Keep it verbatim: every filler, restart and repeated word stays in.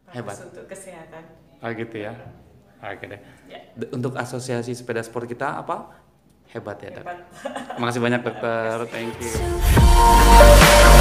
Hebat. Bagus untuk kesehatan. Oh gitu ya. Oke deh. Ya. D- Untuk asosiasi sepeda sport kita apa? Hebat ya, Dok. Hebat. Makasih banyak, Dokter. Thank you.